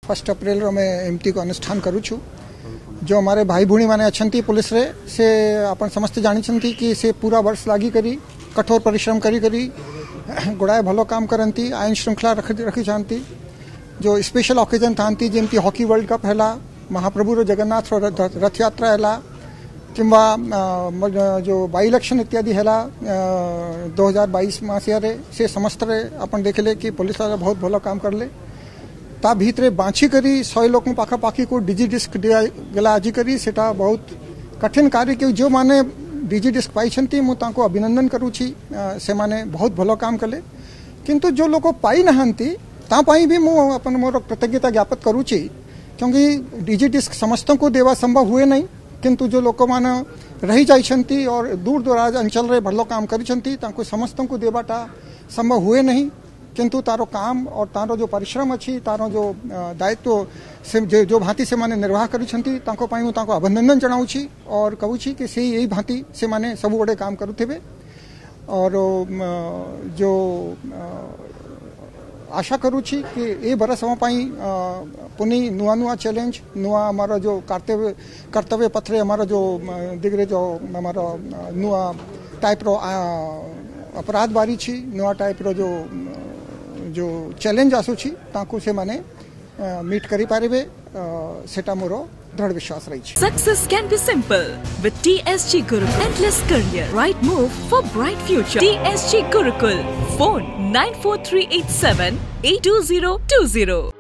1 अप्रैल में एमती को अनुष्ठान करूँ जो हमारे भाई भूणी मैंने अच्छा पुलिस रे से अपन समस्त जानी कि से पूरा वर्ष लागी करी कठोर परिश्रम करी गुड़ाए भलो काम करती आईन श्रृंखला रखी चाहती जो स्पेशल ऑकेजन थांती जमती हॉकी वर्ल्ड कप है महाप्रभु जगन्नाथ रथ यात्रा है कि जो बाई इलेक्शन इत्यादि है 2022 मसीह से समस्त रे अपन देखले कि पुलिस वाला बहुत भलो काम कर ले ता भीतरे बाँची करी 100 लोक पाखापाखी को डिजी डिस्क गला आज करी सेटा बहुत कठिन कार्य कि जो माने डिजी डिस्क पाई मुझे अभिनंदन करूँ से माने बहुत भलो काम कले किंतु जो लोग पाई नहांती तापाई भी मु अपन मोर कृतज्ञता ज्ञापित करूँ क्योंकि डिजी डिस्क समस्तों को देवा संभव हुए नहीं किंतु जो लोक मान रही जाइछंती और दूर दराज अंचल रे भलो काम करिछंती तांको समस्तों को देवाटा संभव हुए नहीं किंतु तारो काम और तारो जो परिश्रम अच्छी तारो जो दायित्व से जो भांति से माने निर्वाह करिछंती तांको पाई तांको अभिनंदन जनाऊँ और कहूँ कि से यही भांति से माने सब बड़े काम करुथिबे और जो आशा करूँ कि ये बरस हम पुनी नुआ नुआ चैलेंज नुआ हमारा जो कर्तव्य पथरे हमारा जो दिगरे जो हमारा नुआ टाइप रो अपराध बारी छी नुआ टाइप रो जो चैलेंज आसूची ताकू से माने मीट करी पारिबे सेटा मोरो दृढ़ विश्वास रही छी। Success can be simple with TSG Gurukul. Endless career, right move for bright future. TSG Gurukul. Phone 94387 82020.